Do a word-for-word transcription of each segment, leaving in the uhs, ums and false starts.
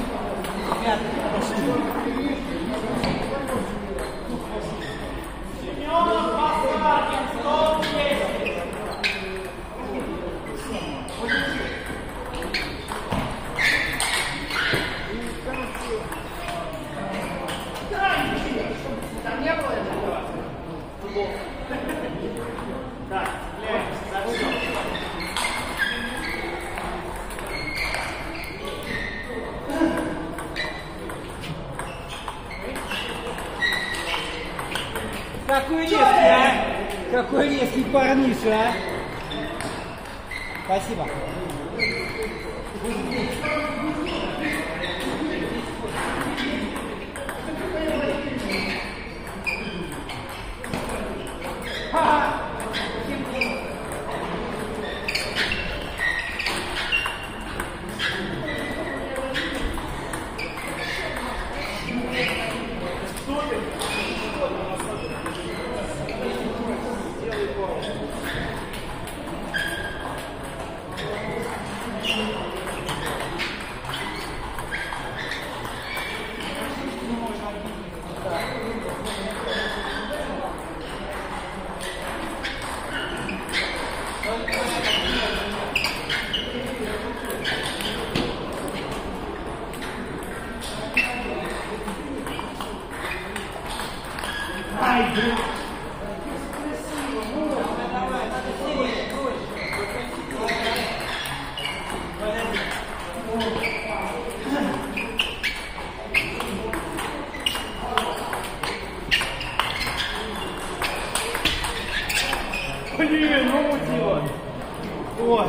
Какой резкий, а? Какой резкий парниша, а? Спасибо. Блин, ну мутило. Ой.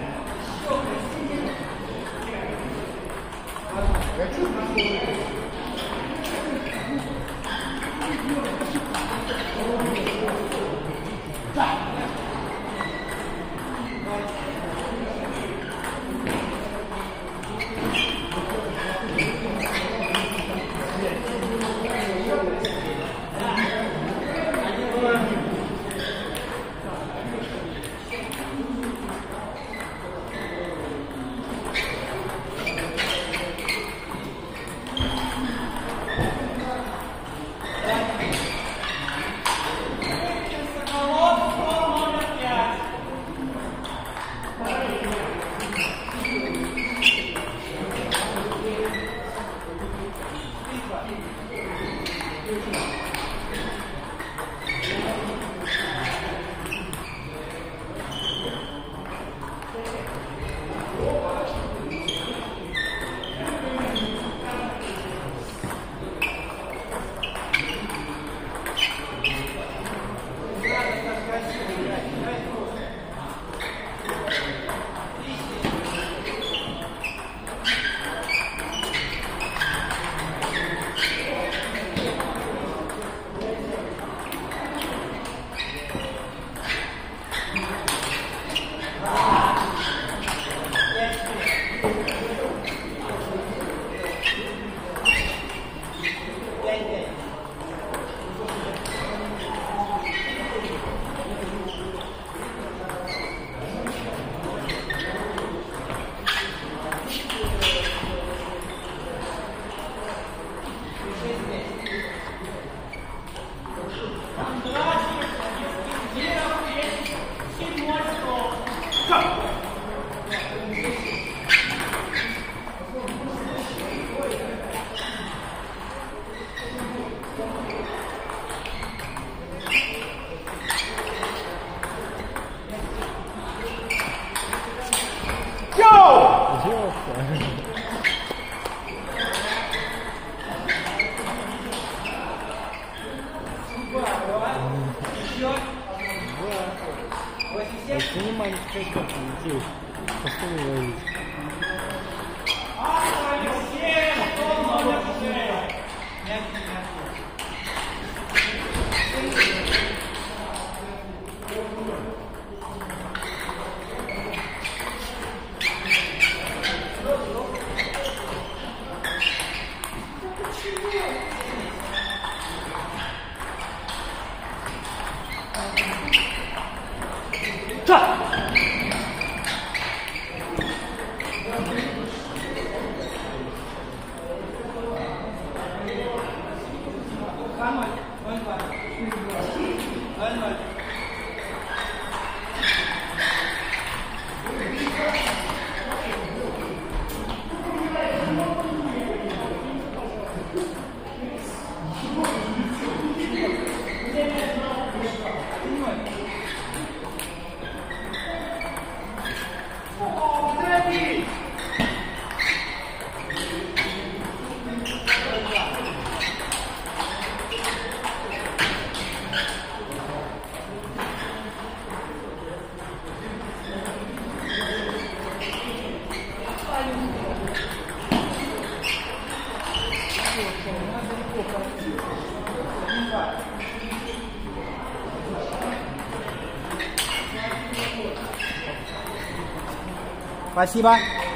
Внимание, как детей. Поставил ловить. Спасибо.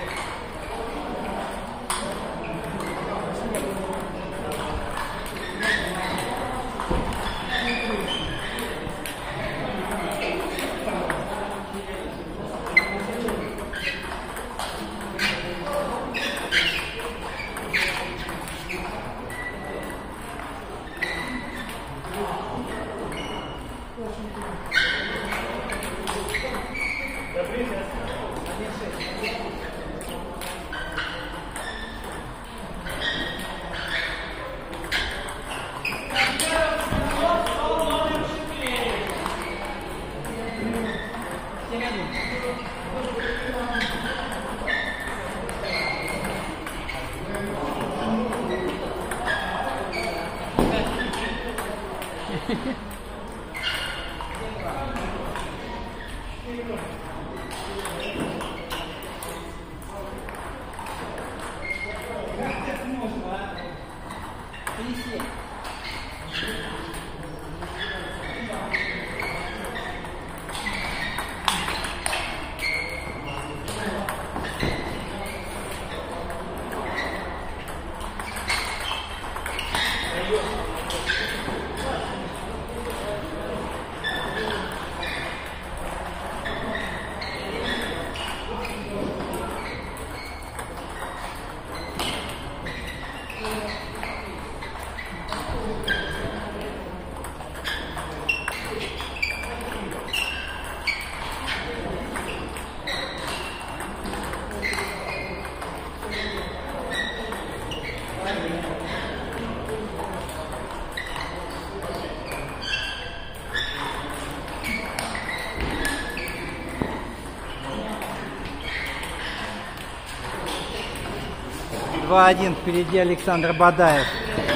два один впереди Александр Бадаев.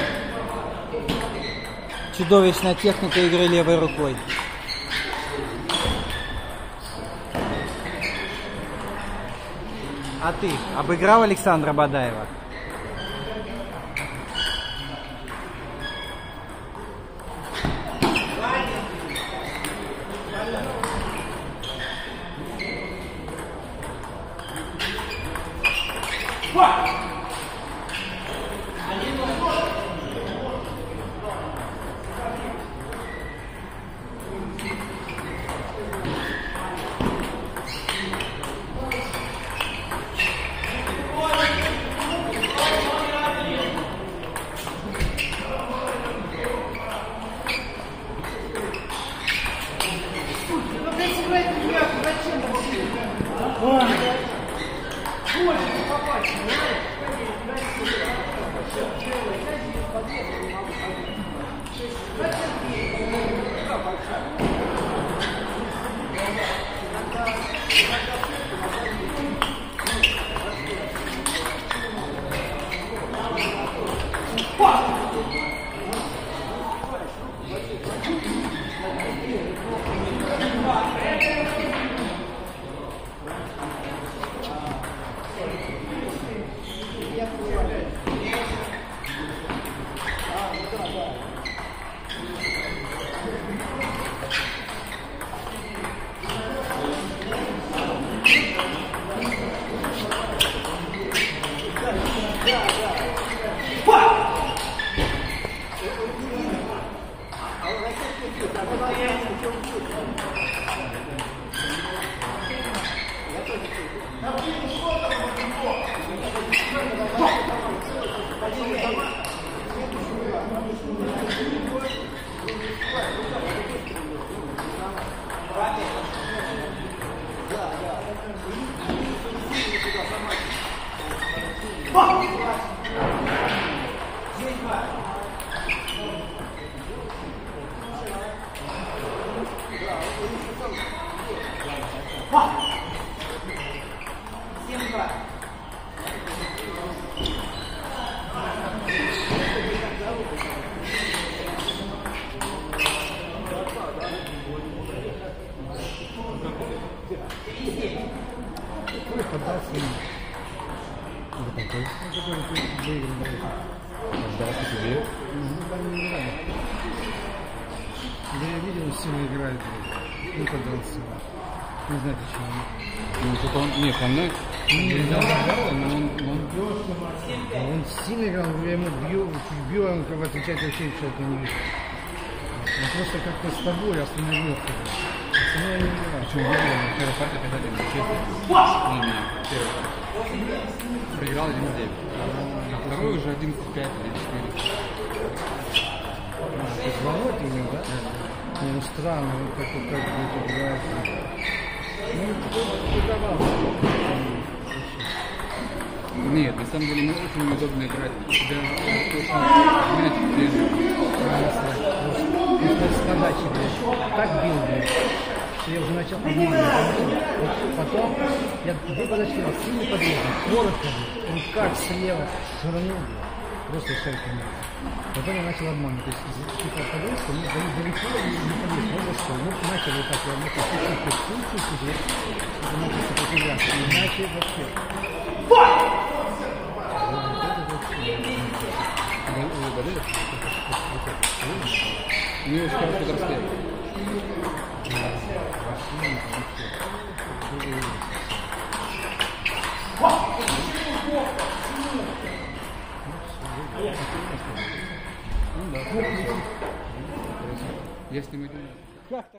Чудовищная техника игры левой рукой. А ты обыграл Александра Бадаева? Вот такой. Ну, который выиграл. Дался себе. Ну, там не играет. Да я видел, сильно играет, блядь. Не подался. Не знаю почему. Ну, что-то он... Нет, он... Не знаю, но он... он... Он сильно играл, я ему бью, чуть бью, а он как бы отвечает вообще человек не видит. Он просто как-то с тобой остановился. Остальное я не играл. Причем выиграл, первая партия пять один, честно. Ну, не, первая. Проиграл один девять. А второй уже одиннадцать пять или четыре. Ты звонок имел, да? Ну, ну странно, он как как будет играть. Ну, ты давал. Нет, на самом деле, ему очень неудобно играть. Тебя очень вылетит время. Просто с подачи, блядь. Так бил, блядь. Что я уже начал обманывать. Вот потом я две подачи делал, сильно подрезал, коротко, блядь. Он как слева ширанул, блядь. Просто шайка нет. Потом я начал обманывать. То есть, типа, подается, ну, далеко и не подъезд. Ну, что, ну, начал вот так, я начал чуть-чуть, чуть-чуть, чуть-чуть, и начал сопротивляться. Иначе вообще. Вы болели? У него очень хороший удар. Ну да. Я с ним иду.